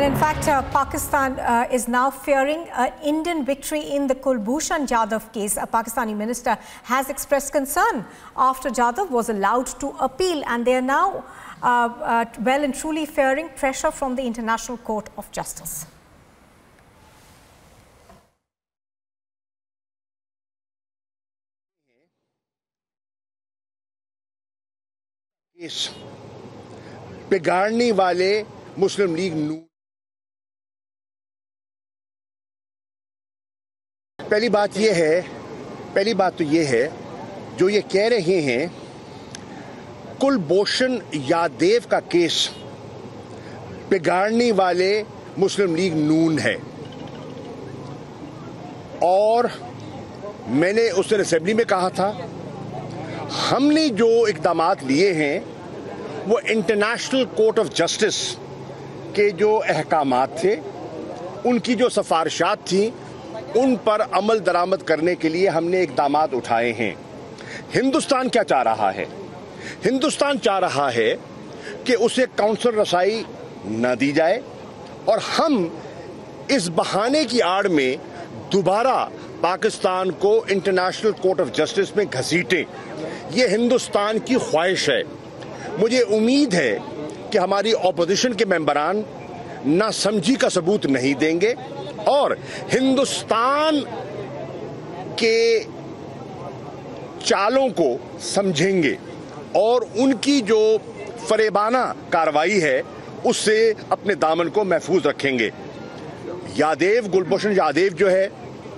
in fact, Pakistan is now fearing an Indian victory in the Kulbhushan Jadhav case. A Pakistani minister has expressed concern after Jadhav was allowed to appeal, and they are now well and truly fearing pressure from the International Court of Justice. इस बिगाड़ने वाले मुस्लिम league नून। पहली बात तो ये है जो ये कह रहे हैं कुलभूषण यादव का केस बिगाड़ने वाले मुस्लिम लीग नून है, और मैंने उस दिन असेंबली में कहा था हमने जो इक़दामात लिए हैं वो इंटरनेशनल कोर्ट ऑफ जस्टिस के जो अहकामात थे, उनकी जो सिफारिशात थी, उन पर अमल दरामद करने के लिए हमने इक़दामात उठाए हैं। हिंदुस्तान क्या चाह रहा है? हिंदुस्तान चाह रहा है कि उसे काउंसिल रसाई न दी जाए और हम इस बहाने की आड़ में दोबारा पाकिस्तान को इंटरनेशनल कोर्ट ऑफ जस्टिस में घसीटें। ये हिंदुस्तान की ख्वाहिश है। मुझे उम्मीद है कि हमारी ऑपोजिशन के मेंबरान नासमझी का सबूत नहीं देंगे और हिंदुस्तान के चालों को समझेंगे और उनकी जो फरेबाना कार्रवाई है उससे अपने दामन को महफूज रखेंगे। यादव, कुलभूषण यादव जो है,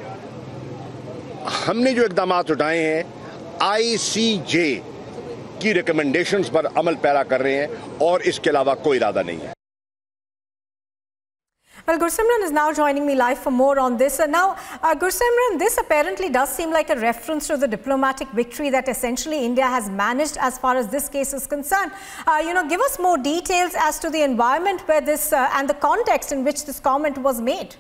हमने जो इक़दामात उठाए हैं ICJ की रिकमेंडेशंस पर अमल पैरा कर रहे हैं और इसके अलावा कोई इरादा नहीं है। Well, Gursimran is now joining me live for more on this. And now, Gursimran, this apparently does seem like a reference to the diplomatic victory that essentially India has managed as far as this case is concerned. Give us more details as to the environment where this and the context in which this comment was made.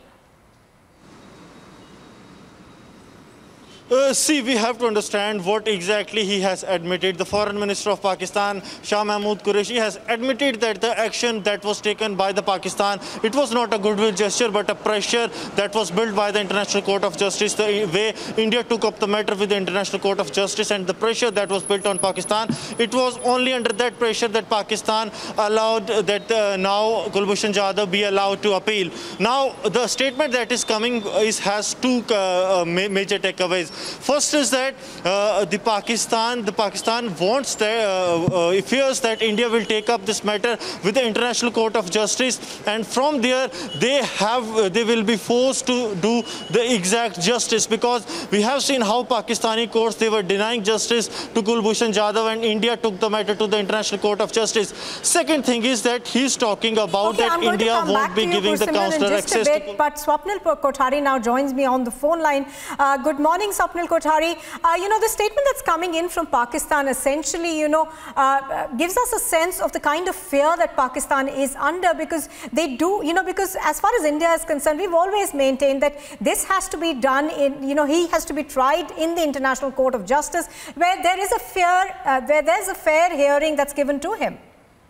See, we have to understand what exactly he has admitted. The Foreign Minister of Pakistan, Shah Mahmood Qureshi, has admitted that the action that was taken by the Pakistan, it was not a goodwill gesture, but a pressure that was built by the International Court of Justice. The way India took up the matter with the International Court of Justice and the pressure that was built on Pakistan, it was only under that pressure that Pakistan allowed that now Kulbhushan Jadhav be allowed to appeal. Now, the statement that is coming has two major takeaways. First is that the Pakistan wants that fears that India will take up this matter with the International Court of Justice, and from there they will be forced to do the exact justice, because we have seen how Pakistani courts, they were denying justice to Kulbhushan Jadhav, and India took the matter to the International Court of Justice. Second thing is that he's talking about that India won't be giving the consular access to. But Swapnil Kothari now joins me on the phone line. Good morning, Swapnil Kothari. The statement that's coming in from Pakistan essentially, gives us a sense of the kind of fear that Pakistan is under, because they do, because as far as India is concerned, we've always maintained that this has to be done in, he has to be tried in the International Court of Justice, where there is a where there's a fair hearing that's given to him.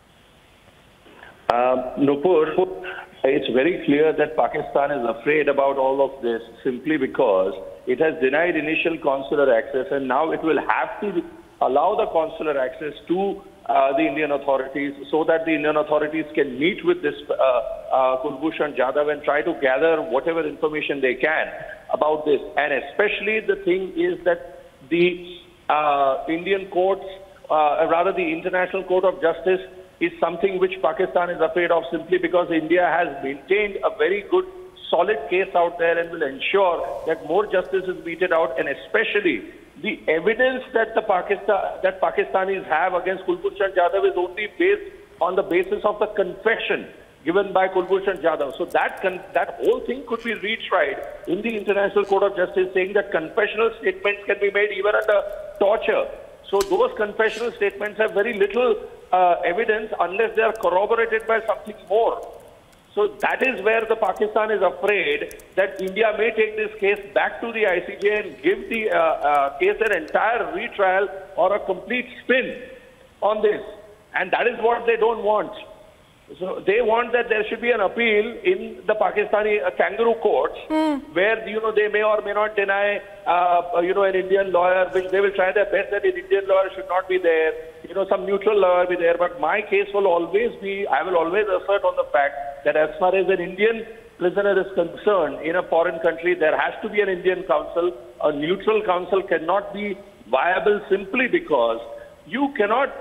Nupur, it's very clear that Pakistan is afraid about all of this simply because it has denied initial consular access, and now it will have to allow the consular access to the Indian authorities so that the Indian authorities can meet with this Kulbhushan Jadhav and try to gather whatever information they can about this. And especially the thing is that the Indian courts, rather the International Court of Justice, is something which Pakistan is afraid of simply because India has maintained a very good, solid case out there and will ensure that more justice is meted out, and especially the evidence that Pakistanis have against Kulbhushan Jadhav is only based on the basis of the confession given by Kulbhushan Jadhav. So that whole thing could be retried in the International Court of Justice, saying that confessional statements can be made even under torture. So those confessional statements have very little evidence unless they are corroborated by something more. So that is where the Pakistan is afraid that India may take this case back to the ICJ and give the case an entire retrial or a complete spin on this. And that is what they don't want. So they want that there should be an appeal in the Pakistani kangaroo courts, where they may or may not deny an Indian lawyer, which they will try their best that an Indian lawyer should not be there. Some neutral lawyer be there. But my case will always be, I will always assert on the fact that as far as an Indian prisoner is concerned in a foreign country, there has to be an Indian counsel. A neutral counsel cannot be viable simply because you cannot,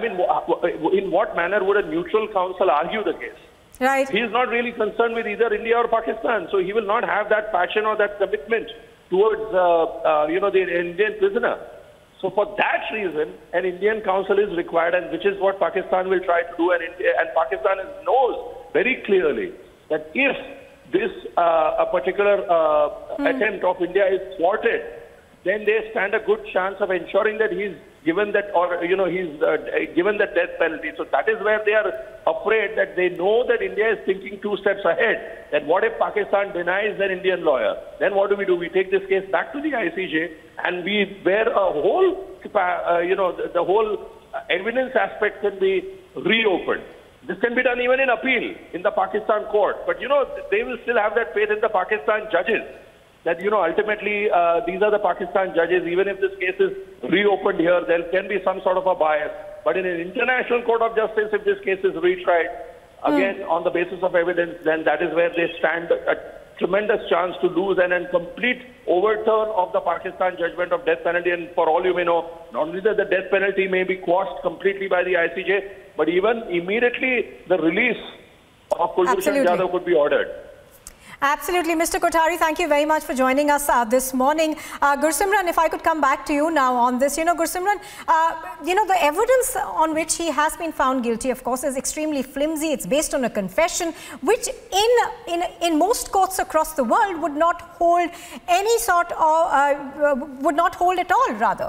in what manner would a neutral counsel argue the case? Right. He is not really concerned with either India or Pakistan, so he will not have that passion or that commitment towards, the Indian prisoner. So for that reason, an Indian counsel is required, and which is what Pakistan will try to do, and Pakistan knows very clearly that if this a particular attempt of India is thwarted, then they stand a good chance of ensuring that he's given that, he's given the death penalty. So that is where they are afraid, that they know that India is thinking 2 steps ahead. That what if Pakistan denies their Indian lawyer? Then what do? We take this case back to the ICJ, and where a whole, the whole evidence aspect can be reopened. This can be done even in appeal in the Pakistan court. But, they will still have that faith in the Pakistan judges, that, ultimately these are the Pakistan judges. Even if this case is reopened here, there can be some sort of a bias. But in an international court of justice, if this case is retried, again, on the basis of evidence, then that is where they stand a tremendous chance to lose, and a complete overturn of the Pakistan judgment of death penalty. And for all you may know, not only that the death penalty may be quashed completely by the ICJ, but even immediately the release of Kulbhushan Jadhav could be ordered. Absolutely. Mr. Kothari, thank you very much for joining us this morning. Gursimran, if I could come back to you now on this. Gursimran, the evidence on which he has been found guilty, of course, is extremely flimsy. It's based on a confession, which in most courts across the world would not hold any sort of, would not hold at all, rather.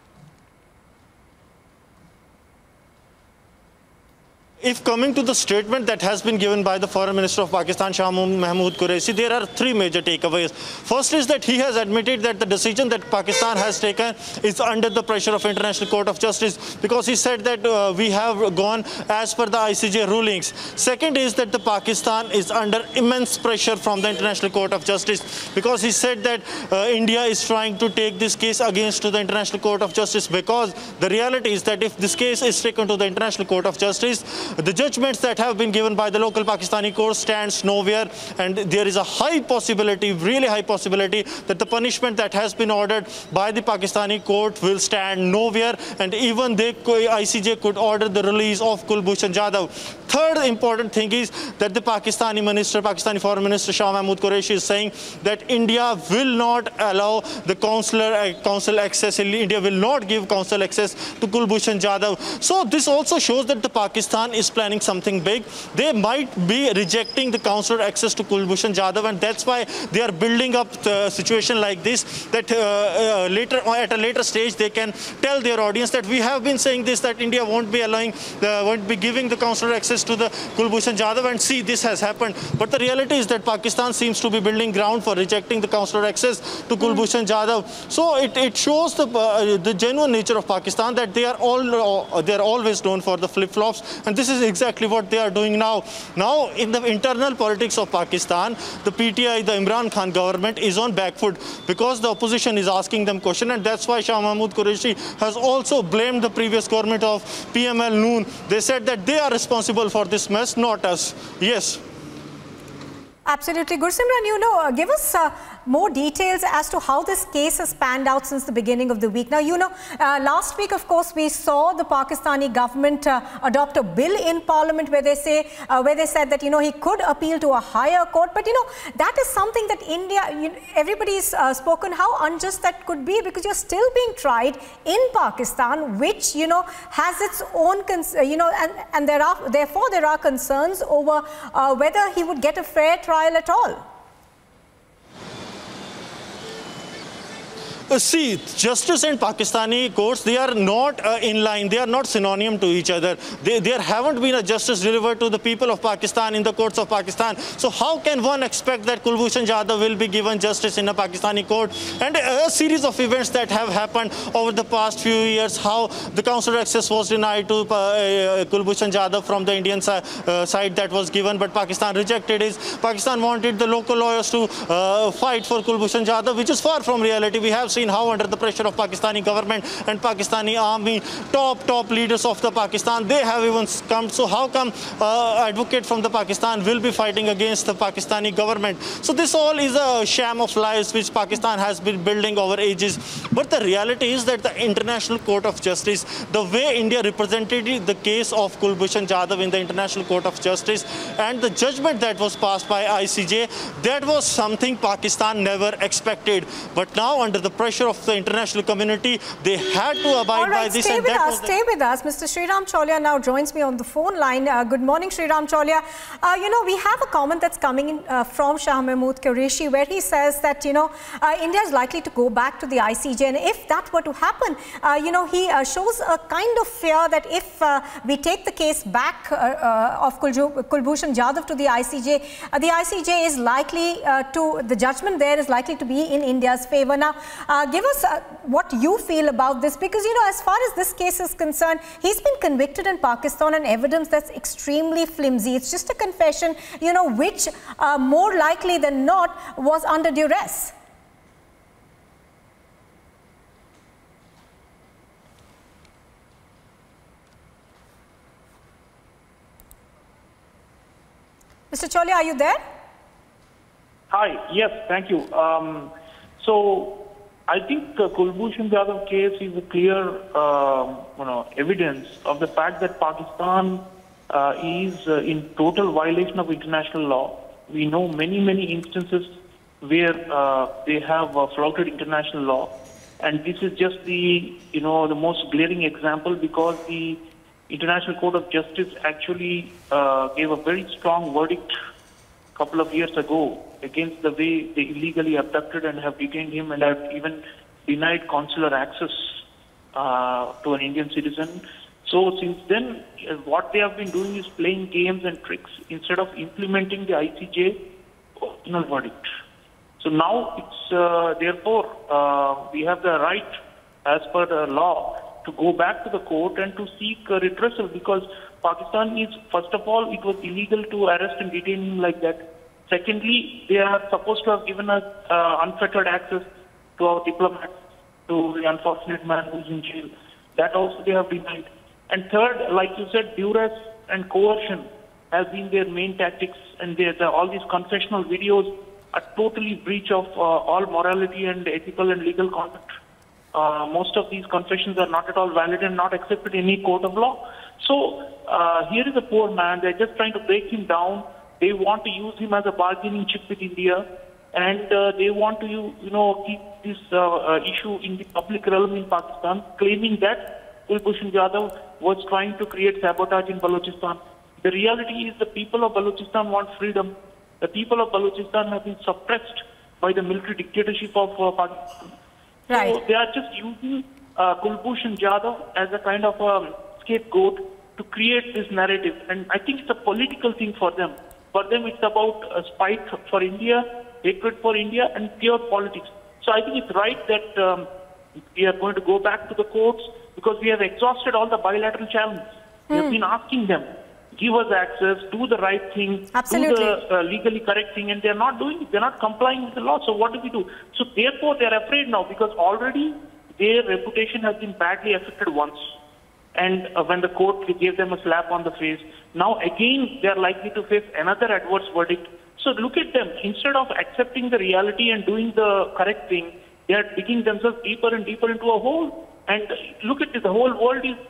If coming to the statement that has been given by the Foreign Minister of Pakistan, Shah Mahmood Qureshi, there are 3 major takeaways. First is that he has admitted that the decision that Pakistan has taken is under the pressure of International Court of Justice, because he said that we have gone as per the ICJ rulings. Second is that the Pakistan is under immense pressure from the International Court of Justice, because he said that India is trying to take this case against to the International Court of Justice, because the reality is that if this case is taken to the International Court of Justice, the judgments that have been given by the local Pakistani court stands nowhere, and there is a high possibility, really high possibility, that the punishment that has been ordered by the Pakistani court will stand nowhere, and even the ICJ could order the release of Kulbhushan Jadhav. Third important thing is that the Pakistani Foreign Minister Shah Mahmood Qureshi is saying that India will not allow the counsel access. India will not give counsel access to Kulbhushan Jadhav. So this also shows that the Pakistan is planning something big. They might be rejecting the consular access to Kulbhushan Jadhav, and that's why they are building up the situation like this, that at a later stage they can tell their audience that we have been saying this, that India won't be giving the consular access to the Kulbhushan Jadhav, and see, this has happened. But the reality is that Pakistan seems to be building ground for rejecting the consular access to Kulbhushan Jadhav. So it shows the genuine nature of Pakistan, that they are always known for the flip-flops, and this is exactly what they are doing now. Now, in the internal politics of Pakistan, the PTI, the Imran Khan government, is on back foot, because the opposition is asking them questions, and that's why Shah Mahmood Qureshi has also blamed the previous government of PML Noon. They said that they are responsible for this mess, not us. Yes. Absolutely. Gursimran, give us more details as to how this case has panned out since the beginning of the week. Now, last week, of course, we saw the Pakistani government adopt a bill in Parliament where they said that, he could appeal to a higher court. But, that is something that India, everybody's spoken how unjust that could be, because you're still being tried in Pakistan, which, has its own, and therefore there are concerns over whether he would get a fair trial at all. See, justice and Pakistani courts, they are not in line, they are not synonym to each other. There haven't been a justice delivered to the people of Pakistan in the courts of Pakistan. So how can one expect that Kulbhushan Jadhav will be given justice in a Pakistani court? And a series of events that have happened over the past few years, how the consular access was denied to Kulbhushan Jadhav from the Indian side that was given, but Pakistan rejected it. Pakistan wanted the local lawyers to fight for Kulbhushan Jadhav, which is far from reality. We have seen how under the pressure of Pakistani government and Pakistani army, top leaders of the Pakistan, they have even come. So how come advocate from the Pakistan will be fighting against the Pakistani government? So this all is a sham of lies which Pakistan has been building over ages. But the reality is that the International Court of Justice, the way India represented the case of Kulbhushan Jadhav in the International Court of Justice and the judgment that was passed by ICJ, that was something Pakistan never expected. But now under the pressure of the international community, they had to abide by this. Stay with us. Mr. Sriram Chaulia now joins me on the phone line. Good morning, Sriram Chaulia. We have a comment that's coming in from Shah Mahmood Qureshi, where he says that, India is likely to go back to the ICJ. And if that were to happen, he shows a kind of fear that if we take the case back of Kulbhushan Jadhav to the ICJ is likely the judgment there is likely to be in India's favor. Now, give us what you feel about this, because, as far as this case is concerned, he's been convicted in Pakistan on evidence that's extremely flimsy. It's just a confession, which more likely than not was under duress. Mr. Chaulia, are you there? Hi. Yes, thank you. So I think the Kulbhushan Jadhav case is a clear, evidence of the fact that Pakistan is in total violation of international law. We know many instances where they have flouted international law, and this is just the the most glaring example, because the International Court of Justice actually gave a very strong verdict a couple of years ago against the way they illegally abducted and have detained him, and have even denied consular access to an Indian citizen. So since then, what they have been doing is playing games and tricks instead of implementing the ICJ original verdict. So now it's therefore we have the right, as per the law, to go back to the court and to seek redressal, because Pakistan is, first of all, it was illegal to arrest and detain him like that. Secondly, they are supposed to have given us unfettered access to our diplomats, to the unfortunate man who's in jail. That also they have denied. And third, like you said, duress and coercion has been their main tactics, and all these confessional videos are totally breach of all morality and ethical and legal conduct. Most of these confessions are not at all valid and not accepted in any court of law. So here is a poor man. They're just trying to break him down. They want to use him as a bargaining chip with India, and they want to keep this issue in the public realm in Pakistan, claiming that Kulbhushan Jadhav was trying to create sabotage in Balochistan. The reality is the people of Balochistan want freedom. The people of Balochistan have been suppressed by the military dictatorship of Pakistan. Right. So they are just using Kulbhushan Jadhav as a kind of a scapegoat to create this narrative. And I think it's a political thing for them. For them, it's about spite for India, hatred for India, and pure politics. So I think it's right that we are going to go back to the courts, because we have exhausted all the bilateral channels. We have been asking them, give us access, do the right thing, Absolutely. do the legally correct thing, and they're not doing it. They're not complying with the law. So what do? So therefore, they're afraid now, because already their reputation has been badly affected once. And when the court gave them a slap on the face, now again they're likely to face another adverse verdict. So look at them. Instead of accepting the reality and doing the correct thing, they are digging themselves deeper and deeper into a hole. And look at this, the whole world is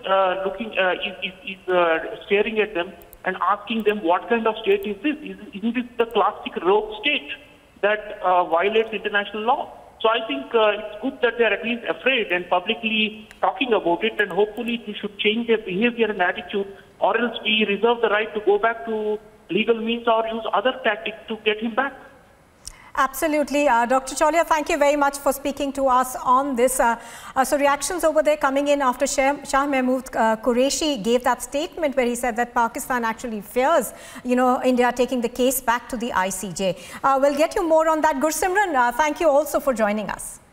staring at them and asking them, what kind of state is this? Isn't this the classic rogue state that violates international law? So I think it's good that they are at least afraid and publicly talking about it, and hopefully we should change their behavior and attitude, or else we reserve the right to go back to legal means or use other tactics to get him back. Absolutely. Dr. Chaulia, thank you very much for speaking to us on this. So reactions over there coming in after Shah Mahmood Qureshi gave that statement where he said that Pakistan actually fears, India taking the case back to the ICJ. We'll get you more on that. Gursimran, thank you also for joining us.